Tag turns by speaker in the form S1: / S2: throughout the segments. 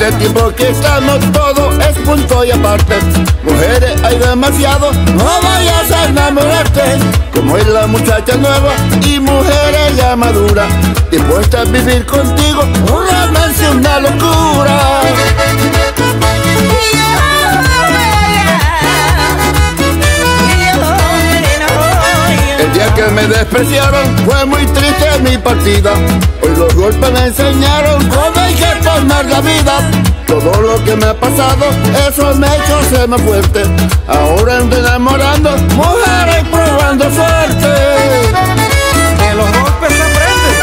S1: este tiempo que estamos todo es punto y aparte. Mujeres hay demasiado, no vayas a enamorarte. Como es la muchacha nueva y mujeres ya madura, dispuesta a vivir contigo un romance, una locura. El día que me despreciaron fue muy triste mi partida. Hoy los golpes me enseñaron cómo hay que tomar la vida. Todo lo que me ha pasado, eso me ha hecho ser más fuerte. Ahora ando enamorando mujeres probando suerte.
S2: De los golpes se aprende.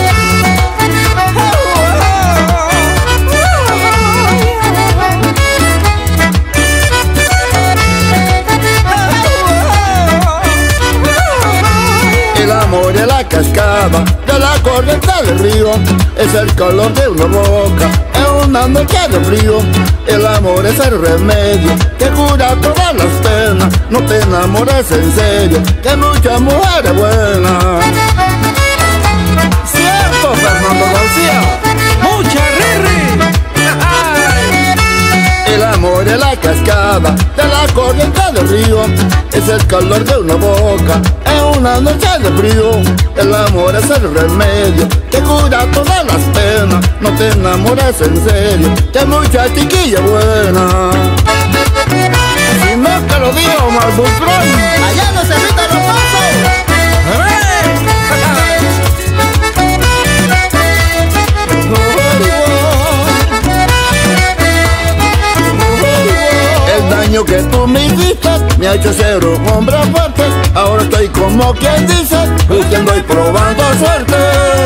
S1: El amor es la cascada de la corriente del río, es el calor de una boca en una noche de frío. El amor es el remedio que cura todas las penas. No te enamores en serio, que hay muchas mujeres buenas.
S2: Cierto, Fernando García. Mucha riri.
S1: El amor es la cascada de la corriente del río, es el calor de una boca en una noche de frío. El amor es el remedio que cura todas las penas. No te enamores en serio, que hay mucha chiquilla buena. Si no te lo digo, Marbutrón, allá no se evitan los pasos. El daño que tú me hiciste me ha hecho ser un hombre fuerte. Ahora estoy como quien dice, buscando y probando suerte.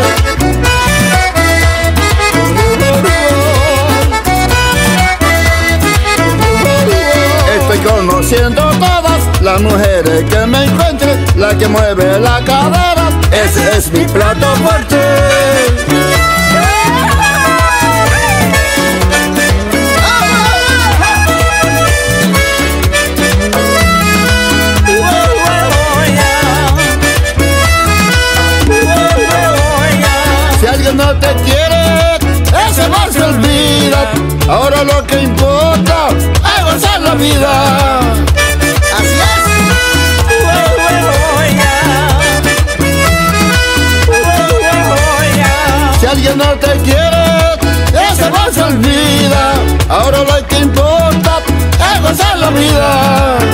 S1: Estoy conociendo todas las mujeres que me encuentre. La que mueve la cadera, ese es mi plato fuerte. No te quiere, ese amor se olvida. Ahora lo que importa es gozar la vida. Así es. Si alguien no te quiere, ese amor se olvida. Ahora lo que importa es gozar la vida.